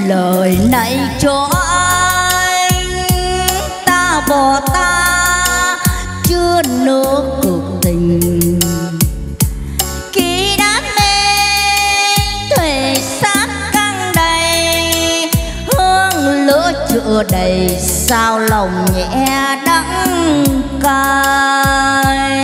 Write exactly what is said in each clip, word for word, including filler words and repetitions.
lời này cho anh, ta bỏ ta chưa nỡ cuộc tình. Khi đam mê thuề xác căng đầy, hương lửa chưa đầy sao lòng nhẹ đắng cay.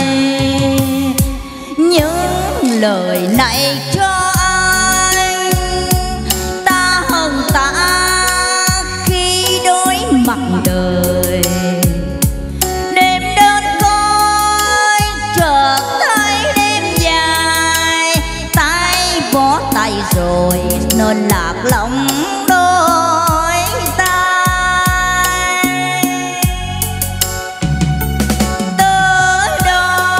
Những lời này cho anh, ta hận ta khi đối mặt đời. Đêm đơn côi chợt thấy đêm dài, tay bỏ tay rồi nên lạc lòng đôi tay. Tới đó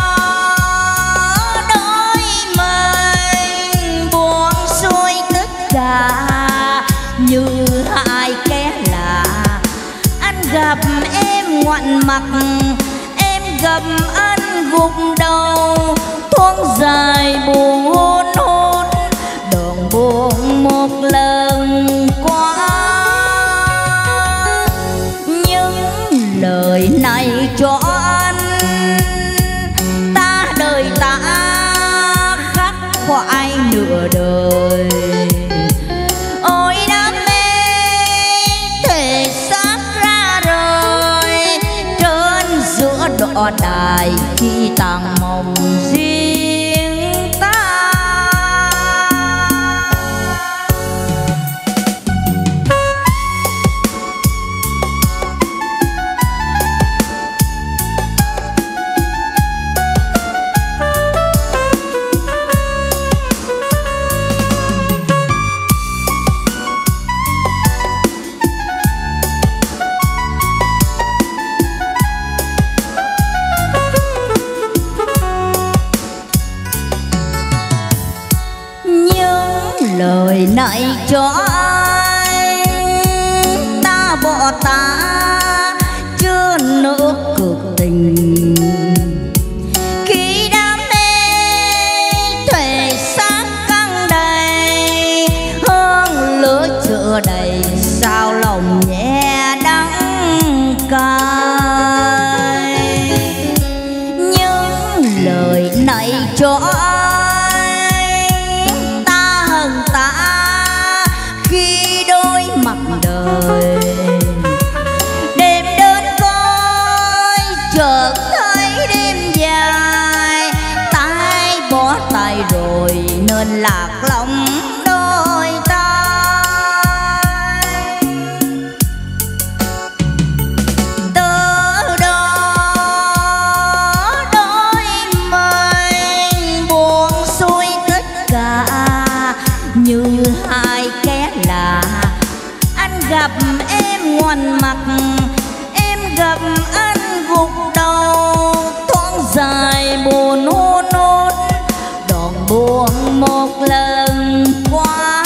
đôi mình buông xuôi tất cả như hai kẻ lạ. Anh gặp em ngoảnh mặt, em gặp anh gục đầu, thoáng dài buồn hôn hôn đòn buồn một lần qua. Những lời này cho anh, ta đời ta khắc khoải nửa đời. Ôi đam mê thể xác ra rời, trên giữa đọa đài khi tàn mộng riêng ta. Lời này cho anh, ta bỏ ta chưa nỡ cuộc tình. Khi đam mê thuề xác căng đầy, hương lửa chưa đầy sao lòng nhẹ đắng cay. Những lời này cho đời. Đêm đơn côi chợt thấy đêm dài, tay bỏ tay rồi nên lạc lòng đôi tay. Từ đó đôi mình buông xuôi tất cả như hai kẻ lạ. Gặp em ngoảnh mặt, em gặp anh gục đầu, thoáng dài buồn hôn hôn đòn buồn một lần qua.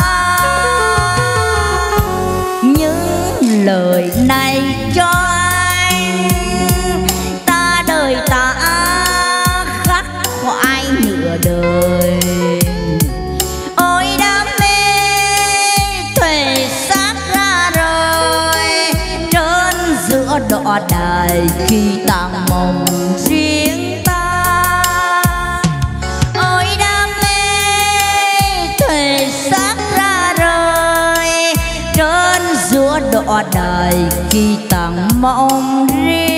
Những lời này cho anh, ta đời ta khắc khoải nửa đời. Ôi đam mê thuề xác giữa đọa đài khi tàn mộng riêng ta. Ôi đam mê thuề xác ra rời, trên giữa đọa đài khi tàn mộng riêng